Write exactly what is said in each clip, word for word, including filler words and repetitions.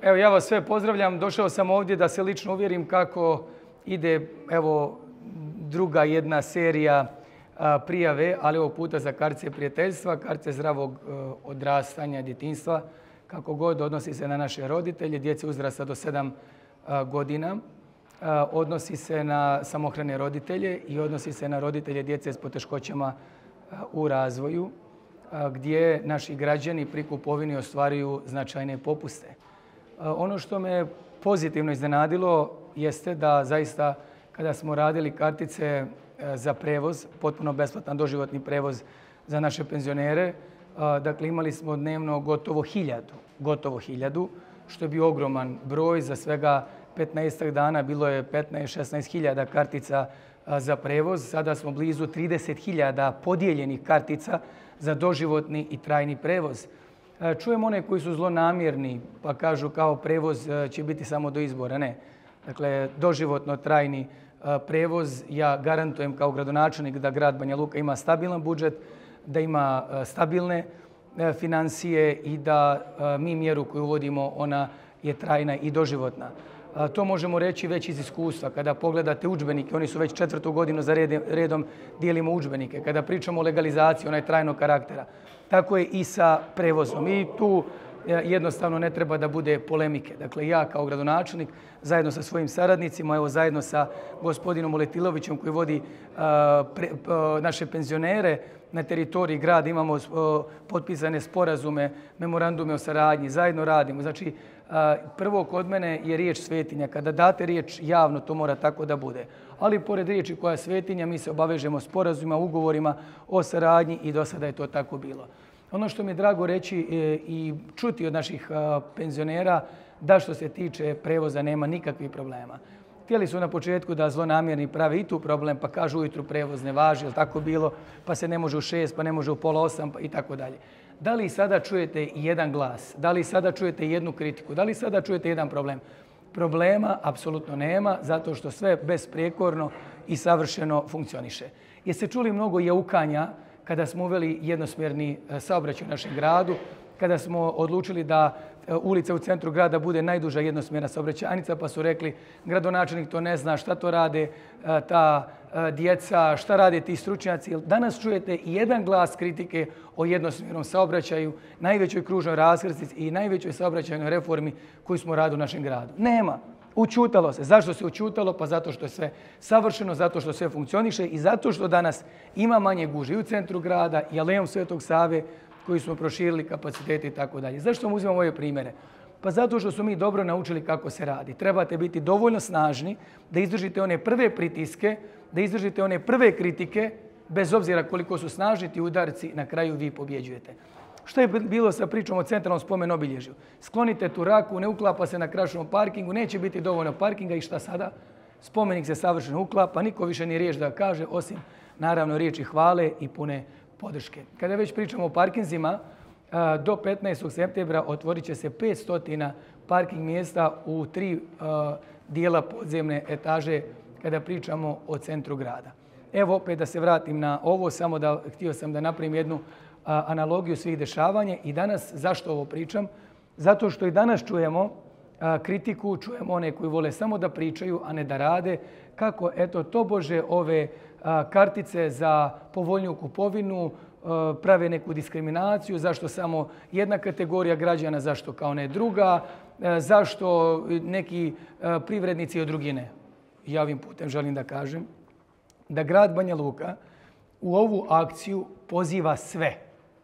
Evo, ja vas sve pozdravljam. Došao sam ovdje da se lično uvjerim kako ide, evo, druga jedna serija a, prijave, ali ovog puta za kartice prijateljstva, kartice zdravog a, odrastanja, djetinjstva, kako god odnosi se na naše roditelje, djece uzrasta do sedam a, godina, a, odnosi se na samohrane roditelje i odnosi se na roditelje djece s poteškoćama a, u razvoju, a, gdje naši građani pri kupovini ostvaruju značajne popuste. Ono što me pozitivno iznenadilo jeste da zaista kada smo radili kartice za prevoz, potpuno besplatan doživotni prevoz za naše penzionere, dakle imali smo dnevno gotovo hiljadu, gotovo hiljadu, što je bio ogroman broj. Za svega petnaestak dana bilo je petnaest do šesnaest hiljada kartica za prevoz. Sada smo blizu trideset hiljada podijeljenih kartica za doživotni i trajni prevoz. Čujem one koji su zlonamjerni pa kažu kao prevoz će biti samo do izbora. Ne. Dakle, doživotno trajni prevoz, ja garantujem kao gradonačelnik da grad Banja Luka ima stabilan budžet, da ima stabilne financije i da mi mjeru koju uvodimo, ona je trajna i doživotna. To možemo reći već iz iskustva. Kada pogledate udžbenike, oni su već četvrtu godinu za redom dijelimo udžbenike. Kada pričamo o legalizaciji, ona je trajnog karaktera. Tako je i sa prevozom. I tu jednostavno ne treba da bude polemike. Dakle, ja kao gradonačelnik, zajedno sa svojim saradnicima, evo zajedno sa gospodinom Oletilovićem koji vodi a, pre, a, naše penzionere na teritoriji grada, imamo a, potpisane sporazume, memorandume o saradnji, zajedno radimo. Znači, a, prvo kod mene je riječ svetinja. Kada date riječ javno, to mora tako da bude. Ali pored riječi koja je svetinja, mi se obavežemo sporazumima, ugovorima o saradnji i do sada je to tako bilo. Ono što mi je drago reći i čuti od naših penzionera da što se tiče prevoza nema nikakvih problema. Htjeli su na početku da zlonamjerni prave i tu problem, pa kažu ujutru prevoz ne važi, ili tako bilo, pa se ne može u šest, pa ne može u pola osam pa i tako dalje. Da li sada čujete jedan glas? Da li sada čujete jednu kritiku? Da li sada čujete jedan problem? Problema apsolutno nema, zato što sve besprijekorno i savršeno funkcioniše. Jeste čuli mnogo jaukanja kada smo uveli jednosmjerni saobraćaj u našem gradu, kada smo odlučili da ulica u centru grada bude najduža jednosmjerna saobraćajnica, pa su rekli gradonačelnik to ne zna, šta to rade ta djeca, šta rade ti stručnjaci. Danas čujete jedan glas kritike o jednosmjernom saobraćaju, najvećoj kružnoj raskrsnici i najvećoj saobraćajnoj reformi koju smo radili u našem gradu. Nema. Učutalo se. Zašto se učutalo? Pa zato što je sve savršeno, zato što sve funkcioniše i zato što danas ima manje gužve i u centru grada i alejom Svetog Save koji smo proširili kapacitete i tako dalje. Zašto vam uzimam ove primjere? Pa zato što su mi dobro naučili kako se radi. Trebate biti dovoljno snažni da izdržite one prve pritiske, da izdržite one prve kritike, bez obzira koliko su snažni ti udarci, na kraju vi pobjeđujete. Što je bilo sa pričom o centralnom spomen obilježju? Sklonite tu raku, ne uklapa se na Kraševom parkingu, neće biti dovoljno parkinga i šta sada? Spomenik se savršeno uklapa, niko više nije riječ da kaže, osim naravno riječi hvale i pune podrške. Kada već pričamo o parkinzima, do petnaestog septembra otvorit će se petsto parking mjesta u tri dijela podzemne etaže kada pričamo o centru grada. Evo opet da se vratim na ovo, samo da htio sam da napravim jednu analogiju svih dešavanja i danas, zašto ovo pričam? Zato što i danas čujemo kritiku, čujemo one koji vole samo da pričaju, a ne da rade, kako eto tobože ove kartice za povoljniju kupovinu prave neku diskriminaciju, zašto samo jedna kategorija građana, zašto kao ne druga, zašto neki privrednici od drugi ne. Ja ovim putem želim da kažem da grad Banja Luka u ovu akciju poziva sve.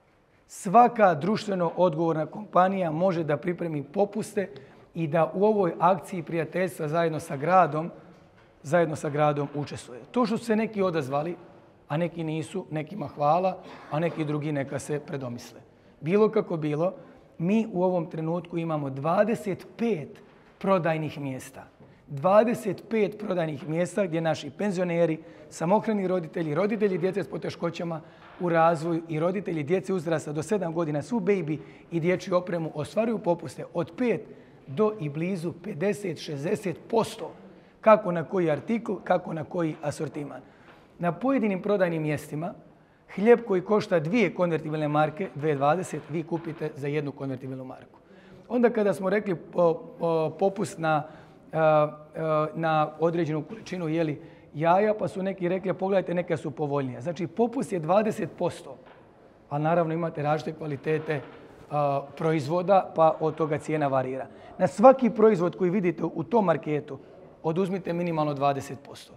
Svaka društveno odgovorna kompanija može da pripremi popuste i da u ovoj akciji prijateljstva zajedno sa gradom, zajedno sa gradom učestvuje. To što su se neki odazvali, a neki nisu, nekima hvala, a neki drugi neka se predomisle. Bilo kako bilo, mi u ovom trenutku imamo dvadeset pet prodajnih mjesta. dvadeset pet prodajnih mjesta gdje naši penzioneri, samohrani roditelji, roditelji djece s poteškoćama u razvoju i roditelji djece uzrasta do sedam godina su baby i dječju opremu ostvaruju popuste od pet do i blizu pedeset do šezdeset posto kako na koji artikl, kako na koji asortiman. Na pojedinim prodajnim mjestima hljeb koji košta dvije konvertibilne marke, dvije dvadeset, vi kupite za jednu konvertibilnu marku. Onda kada smo rekli popust na, na određenu količinu jeli, jaja, pa su neki rekli, pogledajte, neke su povoljnije. Znači, popust je dvadeset posto, a naravno imate različite kvalitete proizvoda, pa od toga cijena varira. Na svaki proizvod koji vidite u tom marketu, oduzmite minimalno dvadeset posto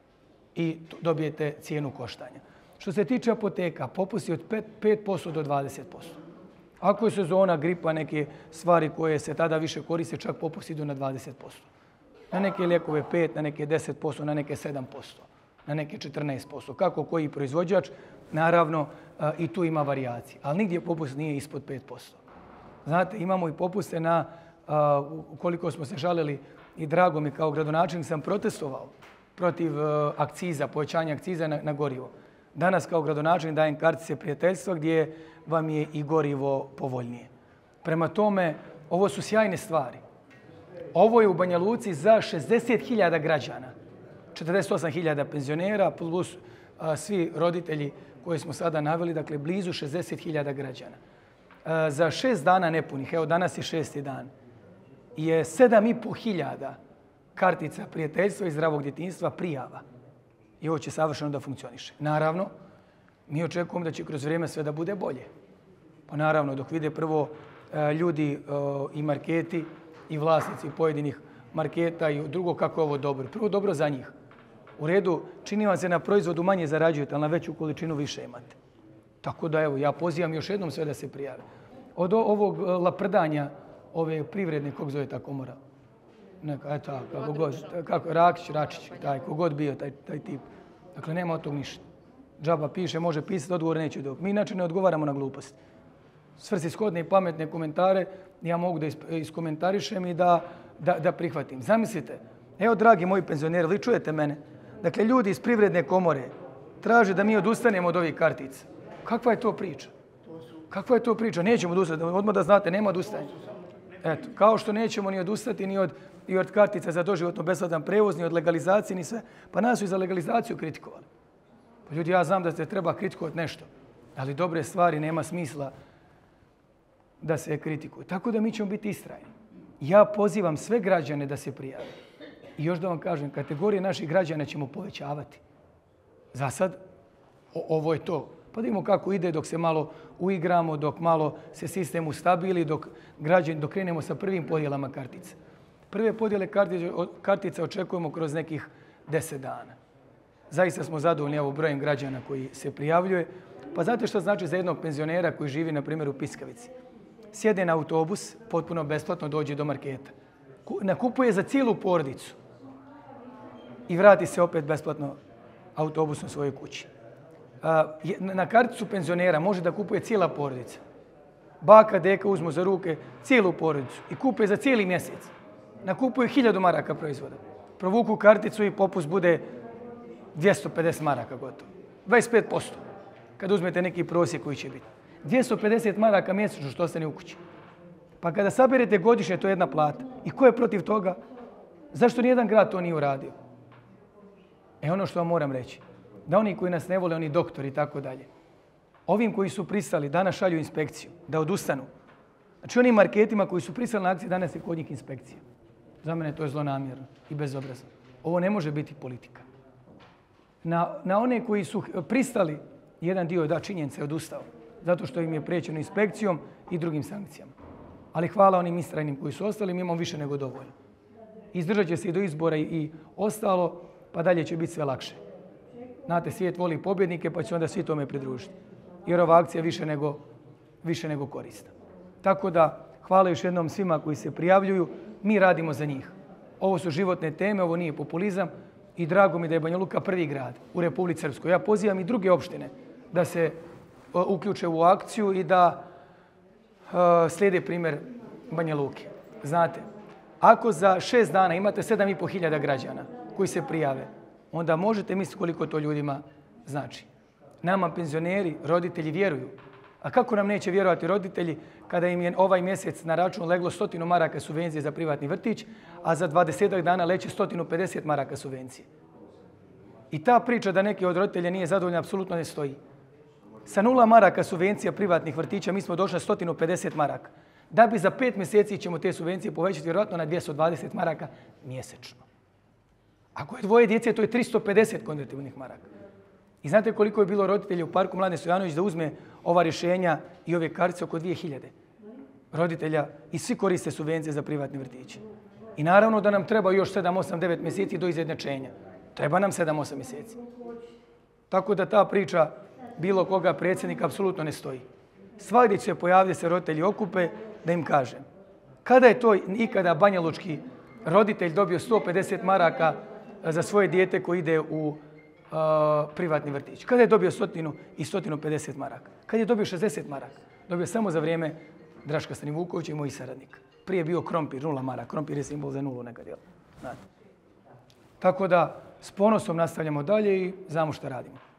i dobijete cijenu koštanja. Što se tiče apoteka, popust je od pet posto do dvadeset posto. Ako je sezona, gripa, neke stvari koje se tada više koriste, čak popust idu na dvadeset posto. Na neke lijekove pet, na neke deset posto, na neke sedam posto, na neke četrnaest posto. Kako koji proizvođač, naravno i tu ima varijacije. Ali nigdje popust nije ispod pet posto. Znate, imamo i popuste na, koliko smo se žalili, i drago mi kao gradonačelnik sam protestovao protiv akciza, povećanja akciza na, na gorivo. Danas kao gradonačelnik dajem kartice prijateljstva gdje vam je i gorivo povoljnije. Prema tome, ovo su sjajne stvari. Ovo je u Banja Luci za šezdeset hiljada građana, četrdeset osam hiljada penzionera plus a, svi roditelji koje smo sada naveli, dakle blizu šezdeset hiljada građana. A, za šest dana nepunih, evo danas je šesti dan, je sedam i po hiljada kartica prijateljstva i zdravog djetinjstva prijava. I ovo će savršeno da funkcioniše. Naravno, mi očekujemo da će kroz vrijeme sve da bude bolje. Pa naravno, dok vide prvo ljudi i marketi i vlasnici pojedinih marketa i drugo kako je ovo dobro. Prvo dobro za njih. U redu, čini vam se na proizvodu manje zarađujete, ali na veću količinu više imate. Tako da evo, ja pozivam još jednom sve da se prijave. Od ovog laprdanja ove privredne, kog zove ta komora? Neka, eto, kako god, kako, Rakić, Račić, taj, kogod bio taj, taj tip. Dakle, nema od tog ništa. Džaba piše, može pisati, odgovor neće dobiti. Mi inače ne odgovaramo na gluposti. Svrsishodne i pametne komentare ja mogu da iskomentarišem i da, da, da prihvatim. Zamislite, evo, dragi moji penzioneri, vi čujete mene? Dakle, ljudi iz privredne komore traže da mi odustanemo od ovih kartica. Kakva je to priča? Kakva je to priča? Nećemo odustati. Odmah da znate, nema odustajanja. Eto, kao što nećemo ni odustati ni od, i od kartica za doživotno besplatan prevoz, ni od legalizacije, ni sve. Pa nas su i za legalizaciju kritikovali. Pa ljudi, ja znam da se treba kritikovati nešto, ali dobre stvari nema smisla da se kritikuju. Tako da mi ćemo biti istrajni. Ja pozivam sve građane da se prijave. I još da vam kažem, kategorije naših građana ćemo povećavati. Za sad, o, ovo je to. Pa da vidimo kako ide dok se malo uigramo, dok malo se sistem ustabili, dok, građani, dok krenemo sa prvim podjelama kartica. Prve podjele kartica očekujemo kroz nekih deset dana. Zaista smo zadovoljni evo brojem građana koji se prijavljuje. Pa znate što znači za jednog penzionera koji živi, na primjer, u Piskavici? Sjede na autobus, potpuno besplatno dođe do marketa. Nakupuje za cijelu porodicu i vrati se opet besplatno autobusom svojoj kući. Na karticu penzionera može da kupuje cijela porodica. Baka, deka uzmu za ruke cijelu porodicu i kupuje za cijeli mjesec. Nakupuje hiljadu maraka proizvoda. Provuku karticu i popust bude dvjesto pedeset maraka gotovo. dvadeset pet posto kad uzmete neki prosjek koji će biti. dvjesto pedeset maraka mjesečno što ostane u kući. Pa kada sabirete godišnje, to je jedna plata. I ko je protiv toga? Zašto nijedan grad to nije uradio? E ono što vam moram reći, da oni koji nas ne vole, oni doktori i tako dalje, ovim koji su pristali, danas šalju inspekciju, da odustanu. Znači onim marketima koji su pristali na akciji, danas je kod njih inspekcija. Za mene to je zlonamjerno i bezobrazno. Ovo ne može biti politika. Na, na one koji su pristali, jedan dio da činjenica je odustao, zato što im je priječeno inspekcijom i drugim sankcijama. Ali hvala onim istrajnim koji su ostali, mi imamo više nego dovoljno. Izdržat će se i do izbora i, i ostalo, pa dalje će biti sve lakše. Znate, svijet voli pobjednike, pa će onda svi tome pridružiti. Jer ova akcija više nego, više nego korista. Tako da, hvala još jednom svima koji se prijavljuju. Mi radimo za njih. Ovo su životne teme, ovo nije populizam i drago mi da je Banja Luka prvi grad u Republici Srpskoj. Ja pozivam i druge opštine da se uh, uključe u akciju i da uh, slijede primjer Banja Luke. Znate, ako za šest dana imate sedam i po hiljada građana koji se prijave, onda možete misliti koliko to ljudima znači. Nama penzioneri, roditelji vjeruju. A kako nam neće vjerovati roditelji kada im je ovaj mjesec na račun leglo stotinu maraka subvencije za privatni vrtić, a za dvadesetak dana leće sto pedeset maraka subvencije. I ta priča da neki od roditelja nije zadovoljna apsolutno ne stoji. Sa nula maraka subvencija privatnih vrtića mi smo došli na sto pedeset maraka. da bi za pet mjeseci ćemo te subvencije povećati vjerojatno na dvjesto dvadeset maraka mjesečno. Ako je dvoje djece, to je tristo pedeset konvertibilnih maraka. I znate koliko je bilo roditelja u parku Mlade Stojanović da uzme ova rješenja i ove kartice? Oko dvije hiljade roditelja i svi koriste subvencije za privatne vrtiće. I naravno da nam treba još sedam, osam, devet mjeseci do izjednačenja. Treba nam sedam, osam mjeseci. Tako da ta priča bilo koga predsjednika apsolutno ne stoji. Svagdje će se pojaviti se roditelji okupe da im kažem. Kada je to ikada banjalučki roditelj dobio sto pedeset maraka za svoje dijete koji ide u uh, privatni vrtić? Kada je dobio stotinu i stotinu pedeset maraka? Kada je dobio šezdeset maraka? Dobio samo za vrijeme Draška Stanivukovića i mojih saradnika. Prije je bio krompir, nula maraka. Krompir je simbol za nulu nekad. Znate. Tako da s ponosom nastavljamo dalje i znamo šta radimo.